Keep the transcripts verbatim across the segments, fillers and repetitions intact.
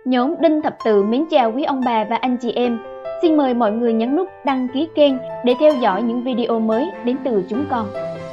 Nhóm Đinh Thập Tự mến chào quý ông bà và anh chị em. Xin mời mọi người nhấn nút đăng ký kênh để theo dõi những video mới đến từ chúng con.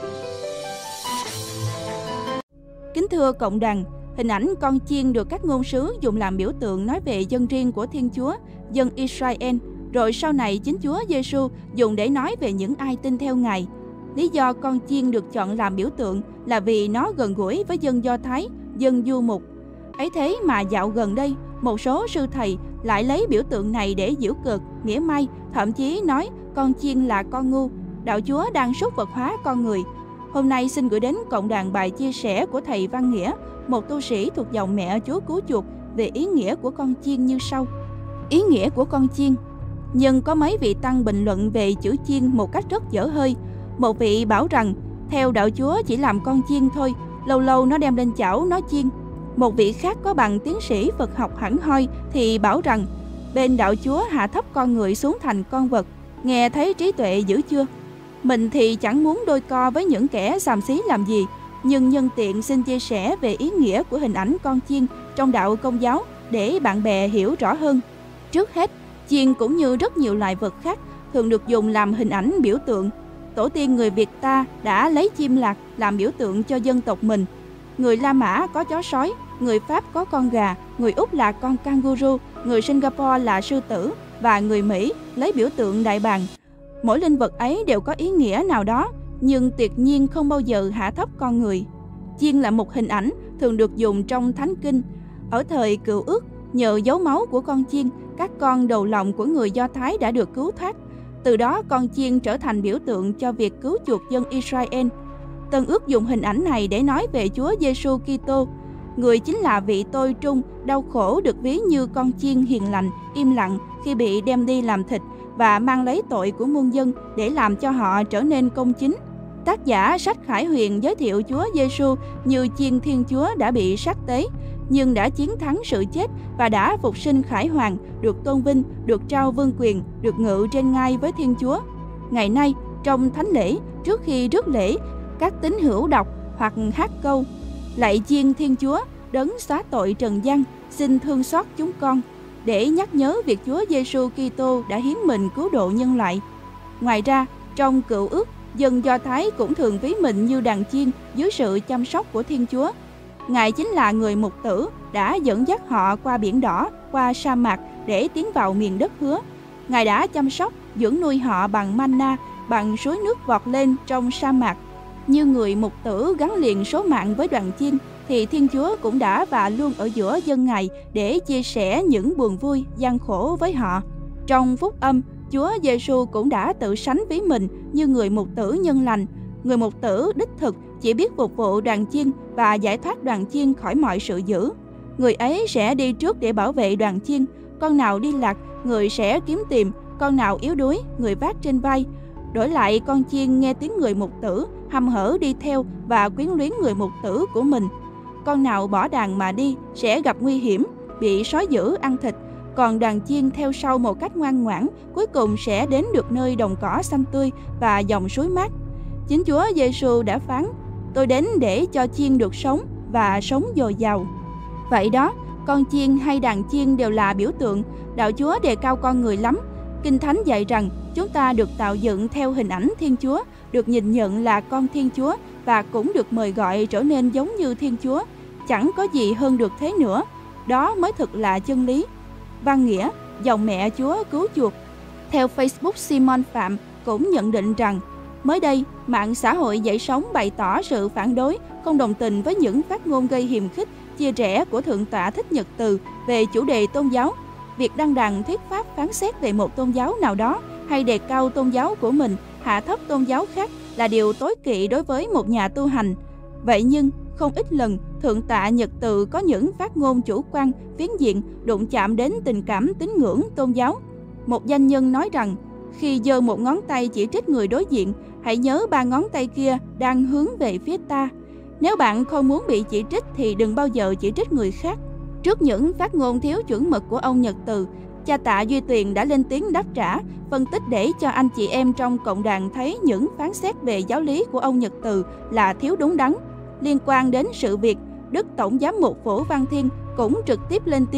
Kính thưa cộng đoàn, hình ảnh con chiên được các ngôn sứ dùng làm biểu tượng nói về dân riêng của Thiên Chúa, dân Israel, rồi sau này chính Chúa Giêsu dùng để nói về những ai tin theo Ngài. Lý do con chiên được chọn làm biểu tượng là vì nó gần gũi với dân Do Thái, dân du mục. Ấy thế mà dạo gần đây, một số sư thầy lại lấy biểu tượng này để giễu cợt, mỉa mai, thậm chí nói con chiên là con ngu. Đạo Chúa đang súc vật hóa con người. Hôm nay xin gửi đến cộng đoàn bài chia sẻ của thầy Văn Nghĩa, một tu sĩ thuộc dòng Mẹ Chúa Cứu Chuộc, về ý nghĩa của con chiên như sau. Ý nghĩa của con chiên. Nhưng có mấy vị tăng bình luận về chữ chiên một cách rất dở hơi. Một vị bảo rằng, theo đạo Chúa chỉ làm con chiên thôi, lâu lâu nó đem lên chảo nó chiên. Một vị khác có bằng tiến sĩ Phật học hẳn hoi thì bảo rằng, bên đạo Chúa hạ thấp con người xuống thành con vật. Nghe thấy trí tuệ dữ chưa? Mình thì chẳng muốn đôi co với những kẻ xàm xí làm gì, nhưng nhân tiện xin chia sẻ về ý nghĩa của hình ảnh con chiên trong đạo Công giáo để bạn bè hiểu rõ hơn. Trước hết, chiên cũng như rất nhiều loài vật khác thường được dùng làm hình ảnh biểu tượng. Tổ tiên người Việt ta đã lấy chim lạc làm biểu tượng cho dân tộc mình. Người La Mã có chó sói, người Pháp có con gà, người Úc là con kangaroo, người Singapore là sư tử và người Mỹ lấy biểu tượng đại bàng. Mỗi linh vật ấy đều có ý nghĩa nào đó, nhưng tuyệt nhiên không bao giờ hạ thấp con người. Chiên là một hình ảnh thường được dùng trong Thánh Kinh. Ở thời Cựu Ước, nhờ dấu máu của con chiên, các con đầu lòng của người Do Thái đã được cứu thoát. Từ đó con chiên trở thành biểu tượng cho việc cứu chuộc dân Israel. Tân Ước dùng hình ảnh này để nói về Chúa Giêsu Kitô. Người chính là vị tôi trung, đau khổ được ví như con chiên hiền lành, im lặng khi bị đem đi làm thịt và mang lấy tội của muôn dân để làm cho họ trở nên công chính. Tác giả sách Khải Huyền giới thiệu Chúa Giêsu như chiên Thiên Chúa đã bị sát tế, nhưng đã chiến thắng sự chết và đã phục sinh khải hoàn, được tôn vinh, được trao vương quyền, được ngự trên ngai với Thiên Chúa. Ngày nay, trong thánh lễ, trước khi rước lễ, các tín hữu đọc hoặc hát câu: Lạy chiên Thiên Chúa, đấng xóa tội trần gian, xin thương xót chúng con, để nhắc nhớ việc Chúa Giêsu Kitô đã hiến mình cứu độ nhân loại. Ngoài ra, trong Cựu Ước, dân Do Thái cũng thường ví mình như đàn chiên dưới sự chăm sóc của Thiên Chúa. Ngài chính là người mục tử đã dẫn dắt họ qua biển đỏ, qua sa mạc để tiến vào miền đất hứa. Ngài đã chăm sóc, dưỡng nuôi họ bằng manna, bằng suối nước vọt lên trong sa mạc. Như người mục tử gắn liền số mạng với đoàn chiên, thì Thiên Chúa cũng đã và luôn ở giữa dân Ngài để chia sẻ những buồn vui, gian khổ với họ. Trong Phúc Âm, Chúa Giêsu cũng đã tự sánh ví mình như người mục tử nhân lành. Người mục tử đích thực chỉ biết phục vụ đoàn chiên và giải thoát đoàn chiên khỏi mọi sự dữ. Người ấy sẽ đi trước để bảo vệ đoàn chiên. Con nào đi lạc, người sẽ kiếm tìm. Con nào yếu đuối, người vác trên vai. Đổi lại, con chiên nghe tiếng người mục tử, hăm hở đi theo và quyến luyến người mục tử của mình. Con nào bỏ đàn mà đi sẽ gặp nguy hiểm, bị sói dữ ăn thịt. Còn đoàn chiên theo sau một cách ngoan ngoãn, cuối cùng sẽ đến được nơi đồng cỏ xanh tươi và dòng suối mát. Chính Chúa Giêsu đã phán: Tôi đến để cho chiên được sống và sống dồi dào. Vậy đó, con chiên hay đàn chiên đều là biểu tượng. Đạo Chúa đề cao con người lắm. Kinh Thánh dạy rằng chúng ta được tạo dựng theo hình ảnh Thiên Chúa, được nhìn nhận là con Thiên Chúa và cũng được mời gọi trở nên giống như Thiên Chúa. Chẳng có gì hơn được thế nữa. Đó mới thực là chân lý. Văn Nghĩa, dòng Mẹ Chúa Cứu Chuộc. Theo Facebook, Simon Phạm cũng nhận định rằng, mới đây, mạng xã hội Dậy Sống bày tỏ sự phản đối, không đồng tình với những phát ngôn gây hiềm khích, chia rẽ của Thượng tọa Thích Nhật Từ về chủ đề tôn giáo. Việc đăng đàn thuyết pháp phán xét về một tôn giáo nào đó hay đề cao tôn giáo của mình, hạ thấp tôn giáo khác là điều tối kỵ đối với một nhà tu hành. Vậy nhưng, không ít lần, Thượng tọa Nhật Từ có những phát ngôn chủ quan, phiến diện, đụng chạm đến tình cảm tín ngưỡng tôn giáo. Một doanh nhân nói rằng, khi giơ một ngón tay chỉ trích người đối diện, hãy nhớ ba ngón tay kia đang hướng về phía ta. Nếu bạn không muốn bị chỉ trích thì đừng bao giờ chỉ trích người khác. Trước những phát ngôn thiếu chuẩn mực của ông Nhật Từ, cha Tạ Duy Tuyền đã lên tiếng đáp trả, phân tích để cho anh chị em trong cộng đoàn thấy những phán xét về giáo lý của ông Nhật Từ là thiếu đúng đắn. Liên quan đến sự việc, Đức Tổng giám mục Phổ Văn Thiên cũng trực tiếp lên tiếng,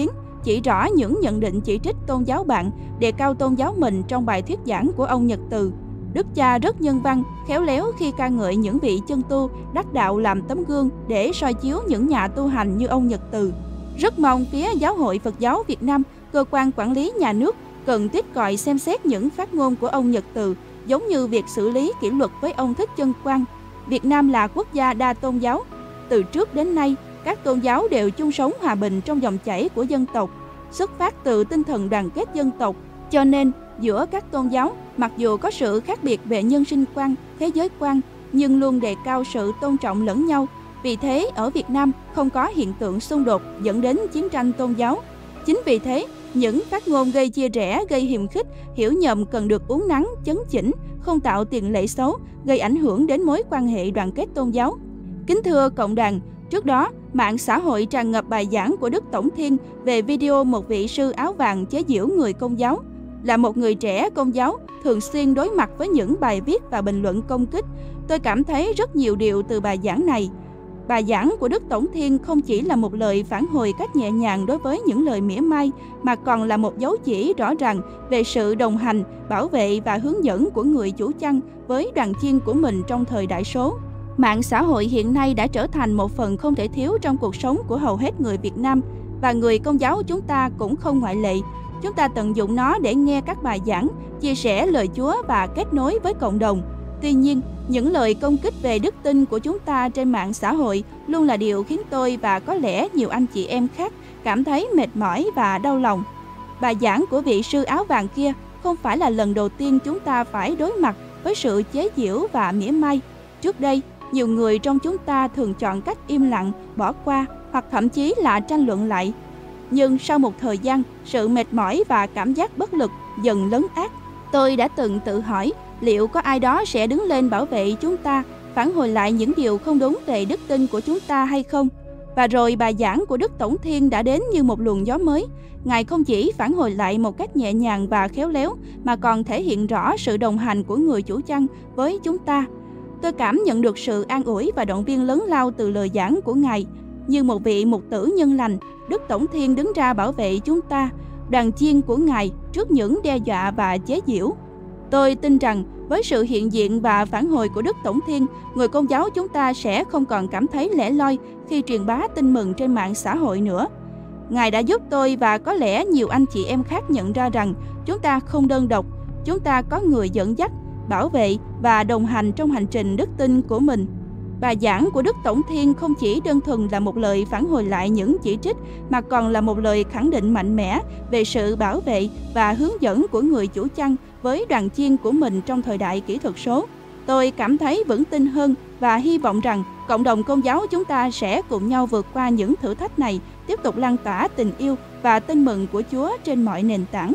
chỉ rõ những nhận định chỉ trích tôn giáo bạn, đề cao tôn giáo mình trong bài thuyết giảng của ông Nhật Từ. Đức cha rất nhân văn, khéo léo khi ca ngợi những vị chân tu đắc đạo làm tấm gương để soi chiếu những nhà tu hành như ông Nhật Từ. Rất mong phía Giáo hội Phật giáo Việt Nam, cơ quan quản lý nhà nước cần tiếp còi xem xét những phát ngôn của ông Nhật Từ, giống như việc xử lý kỷ luật với ông Thích Chân Quang. Việt Nam là quốc gia đa tôn giáo. Từ trước đến nay, các tôn giáo đều chung sống hòa bình trong dòng chảy của dân tộc, xuất phát từ tinh thần đoàn kết dân tộc. Cho nên, giữa các tôn giáo, mặc dù có sự khác biệt về nhân sinh quan, thế giới quan, nhưng luôn đề cao sự tôn trọng lẫn nhau. Vì thế, ở Việt Nam không có hiện tượng xung đột dẫn đến chiến tranh tôn giáo. Chính vì thế, những phát ngôn gây chia rẽ, gây hiềm khích, hiểu nhầm cần được uốn nắn, chấn chỉnh, không tạo tiền lệ xấu, gây ảnh hưởng đến mối quan hệ đoàn kết tôn giáo. Kính thưa cộng đoàn, trước đó, mạng xã hội tràn ngập bài giảng của Đức Tổng Thiên về video một vị sư áo vàng chế giễu người Công giáo. Là một người trẻ Công giáo, thường xuyên đối mặt với những bài viết và bình luận công kích, tôi cảm thấy rất nhiều điều từ bài giảng này. Bài giảng của Đức Tổng Thiên không chỉ là một lời phản hồi cách nhẹ nhàng đối với những lời mỉa mai, mà còn là một dấu chỉ rõ ràng về sự đồng hành, bảo vệ và hướng dẫn của người chủ chăn với đoàn chiên của mình trong thời đại số. Mạng xã hội hiện nay đã trở thành một phần không thể thiếu trong cuộc sống của hầu hết người Việt Nam, và người Công giáo chúng ta cũng không ngoại lệ. Chúng ta tận dụng nó để nghe các bài giảng, chia sẻ lời Chúa và kết nối với cộng đồng. Tuy nhiên, những lời công kích về đức tin của chúng ta trên mạng xã hội luôn là điều khiến tôi và có lẽ nhiều anh chị em khác cảm thấy mệt mỏi và đau lòng. Bài giảng của vị sư áo vàng kia không phải là lần đầu tiên chúng ta phải đối mặt với sự chế giễu và mỉa mai. Trước đây, nhiều người trong chúng ta thường chọn cách im lặng, bỏ qua hoặc thậm chí là tranh luận lại. Nhưng sau một thời gian, sự mệt mỏi và cảm giác bất lực dần lấn át. Tôi đã từng tự hỏi liệu có ai đó sẽ đứng lên bảo vệ chúng ta, phản hồi lại những điều không đúng về đức tin của chúng ta hay không? Và rồi bài giảng của Đức Tổng Thiên đã đến như một luồng gió mới. Ngài không chỉ phản hồi lại một cách nhẹ nhàng và khéo léo, mà còn thể hiện rõ sự đồng hành của người chủ chăn với chúng ta. Tôi cảm nhận được sự an ủi và động viên lớn lao từ lời giảng của Ngài. Như một vị mục tử nhân lành, Đức Tổng Thiên đứng ra bảo vệ chúng ta, đoàn chiên của Ngài, trước những đe dọa và chế giễu. Tôi tin rằng với sự hiện diện và phản hồi của Đức Tổng Thiên, người Công giáo chúng ta sẽ không còn cảm thấy lẻ loi khi truyền bá tin mừng trên mạng xã hội nữa. Ngài đã giúp tôi và có lẽ nhiều anh chị em khác nhận ra rằng chúng ta không đơn độc, chúng ta có người dẫn dắt, bảo vệ và đồng hành trong hành trình đức tin của mình. Bài giảng của Đức Tổng Thiên không chỉ đơn thuần là một lời phản hồi lại những chỉ trích, mà còn là một lời khẳng định mạnh mẽ về sự bảo vệ và hướng dẫn của người chủ chăn với đoàn chiên của mình trong thời đại kỹ thuật số. Tôi cảm thấy vững tin hơn và hy vọng rằng cộng đồng Công giáo chúng ta sẽ cùng nhau vượt qua những thử thách này, tiếp tục lan tỏa tình yêu và tin mừng của Chúa trên mọi nền tảng.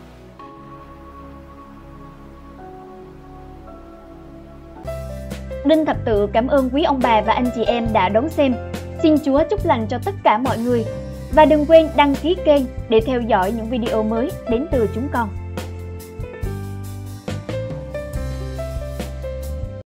Đinh Thập Tự cảm ơn quý ông bà và anh chị em đã đón xem. Xin Chúa chúc lành cho tất cả mọi người. Và đừng quên đăng ký kênh để theo dõi những video mới đến từ chúng con.